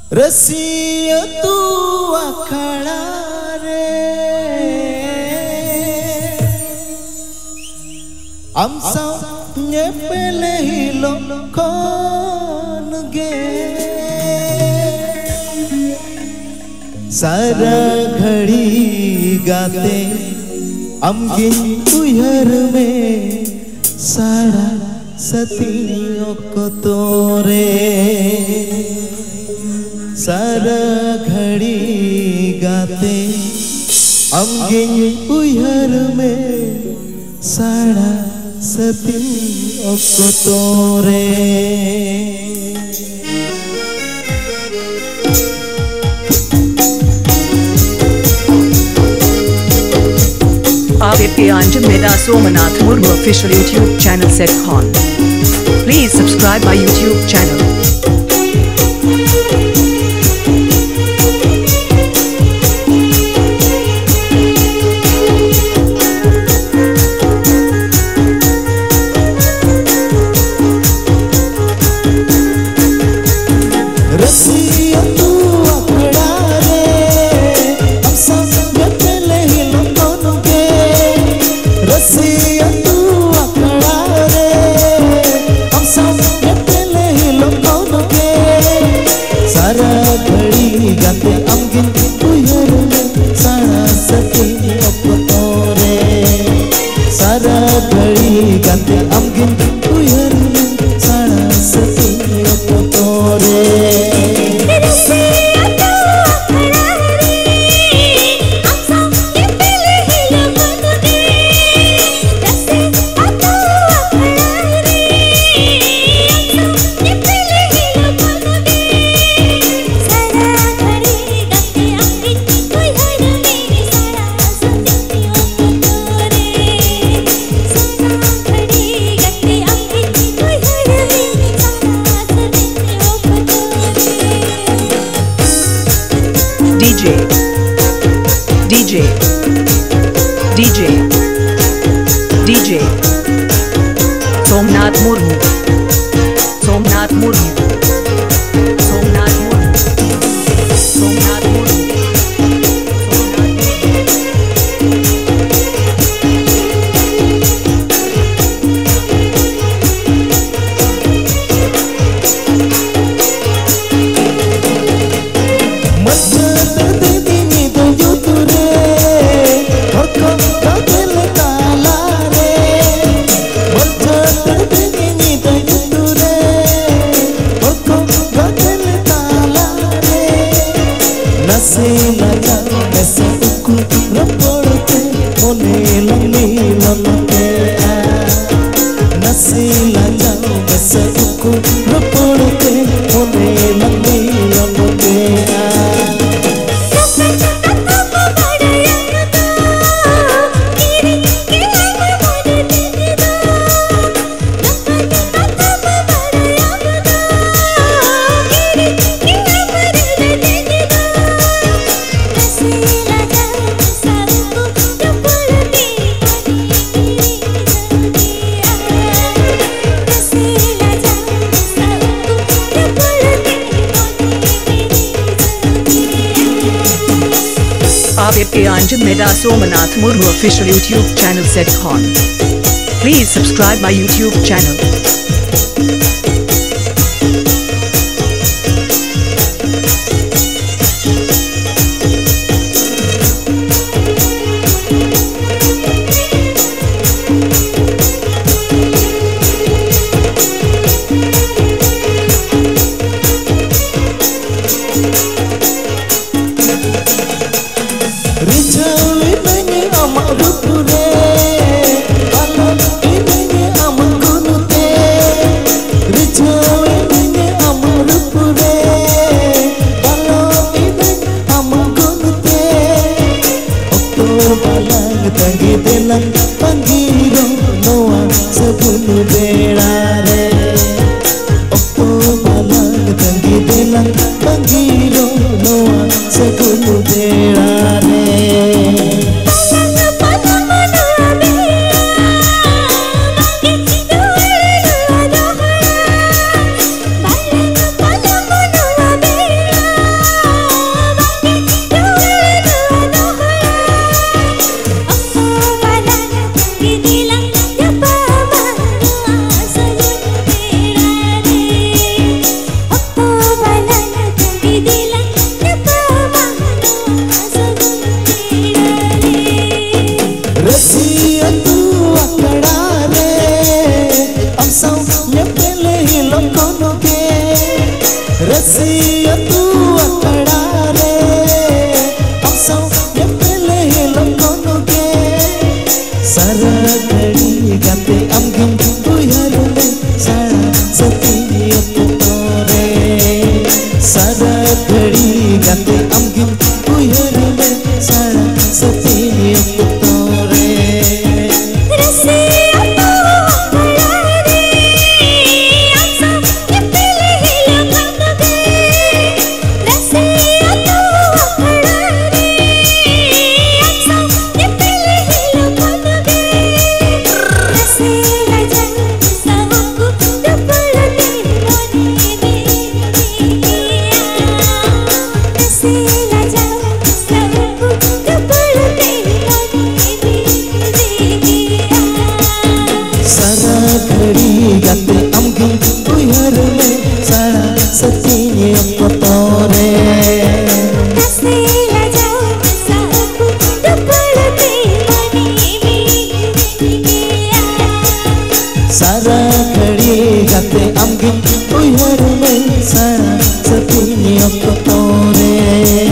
रसिया तू अखड़ा रे हम सब ये पहले ही लोगों गे सारा घड़ी गाते हम गिन उयर में सारा सतियों को तोरे सारा घड़ी गाते हम गिन उयर में सारा सतियों को तोरे। आप Anjum Meda Somanath Murmu official YouTube channel set on. Please subscribe my YouTube channel. DJ Somnath Murmu Somnath Murmu Somnath Murmu Somnath Murmu आप Anjum Meda Somanath Murmu official YouTube channel set on. Please subscribe my YouTube channel. घड़ी गाते आमगे उयहार में सारा सतीनी अकतरे सारा घड़ी गाते आमगे उयहार में सारा सतीनी अकतरे